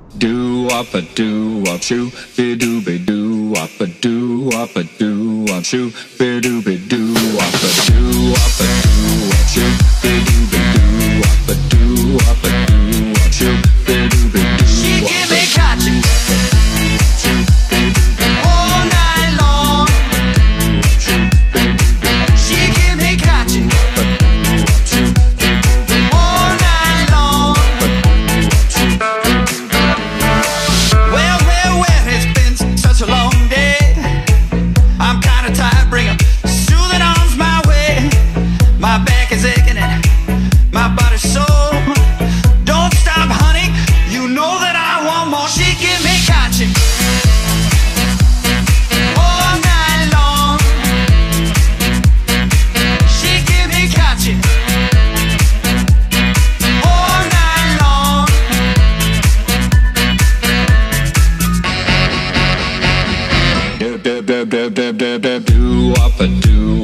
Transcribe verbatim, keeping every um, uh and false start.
Do wop a do wop shoo, be do be do wop a do wop a do wop shoo, be do be do wop a do wop a do wop shoo, be do be do wop a do wop a do wop shoo, be do be do. She give me Katchi all night long. She give me Katchi all night long. Well, well, well, it's been such a long day. I'm kinda tired, bring 'em soothing arms my way. My back is aching and my body's sore. Don't stop, honey, you know that I want more. She give me Katchi all night long. She give me Katchi all night long. Do do do do do do do do wop a do